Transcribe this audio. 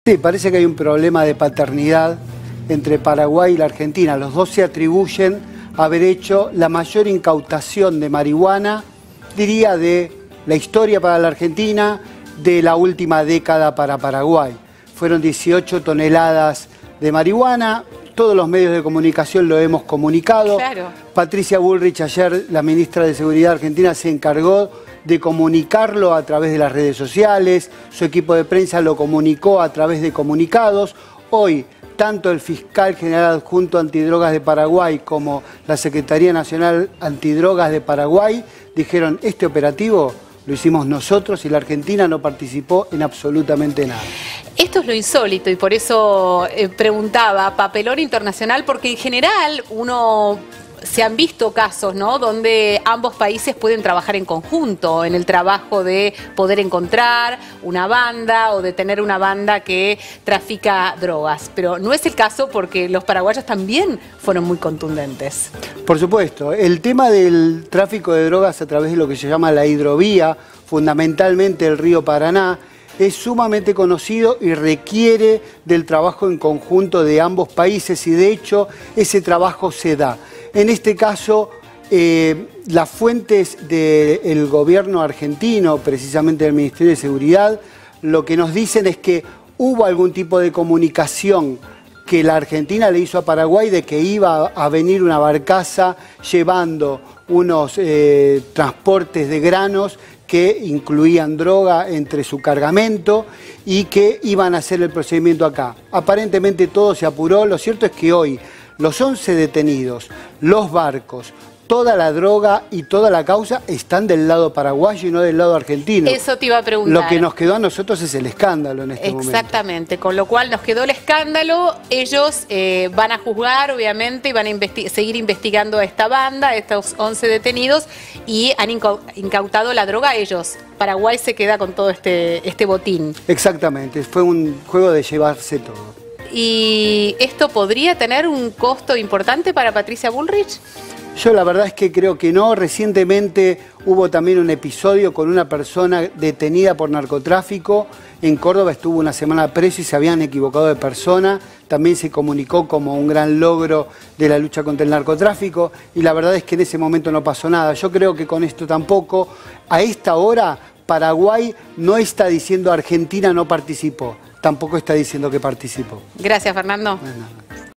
Sí, parece que hay un problema de paternidad entre Paraguay y la Argentina. Los dos se atribuyen a haber hecho la mayor incautación de marihuana, diría, de la historia para la Argentina, de la última década para Paraguay. Fueron 18 toneladas de marihuana, todos los medios de comunicación lo hemos comunicado. Claro. Patricia Bullrich, ayer la ministra de Seguridad argentina, se encargó de comunicarlo a través de las redes sociales, su equipo de prensa lo comunicó a través de comunicados. Hoy, tanto el fiscal general adjunto antidrogas de Paraguay como la Secretaría Nacional Antidrogas de Paraguay dijeron: este operativo lo hicimos nosotros y la Argentina no participó en absolutamente nada. Esto es lo insólito y por eso preguntaba, papelón internacional, porque en general se han visto casos, ¿no?, donde ambos países pueden trabajar en conjunto en el trabajo de poder encontrar una banda o de tener una banda que trafica drogas. Pero no es el caso porque los paraguayos también fueron muy contundentes. Por supuesto, el tema del tráfico de drogas a través de lo que se llama la hidrovía, fundamentalmente el río Paraná, es sumamente conocido y requiere del trabajo en conjunto de ambos países y de hecho ese trabajo se da. En este caso, las fuentes del gobierno argentino, precisamente del Ministerio de Seguridad, lo que nos dicen es que hubo algún tipo de comunicación que la Argentina le hizo a Paraguay de que iba a venir una barcaza llevando unos transportes de granos que incluían droga entre su cargamento y que iban a hacer el procedimiento acá. Aparentemente todo se apuró. Lo cierto es que hoy los 11 detenidos, los barcos, toda la droga y toda la causa están del lado paraguayo y no del lado argentino. Eso te iba a preguntar. Lo que nos quedó a nosotros es el escándalo en este momento. Exactamente, con lo cual nos quedó el escándalo. Ellos van a juzgar, obviamente, y van a seguir investigando a esta banda, a estos 11 detenidos, y han incautado la droga ellos. Paraguay se queda con todo este botín. Exactamente, fue un juego de llevarse todo. ¿Y esto podría tener un costo importante para Patricia Bullrich? Yo la verdad es que creo que no. Recientemente hubo también un episodio con una persona detenida por narcotráfico. En Córdoba estuvo una semana preso y se habían equivocado de persona. También se comunicó como un gran logro de la lucha contra el narcotráfico. Y la verdad es que en ese momento no pasó nada. Yo creo que con esto tampoco. A esta hora, Paraguay no está diciendo Argentina no participó. Tampoco está diciendo que participó. Gracias, Fernando. Bueno.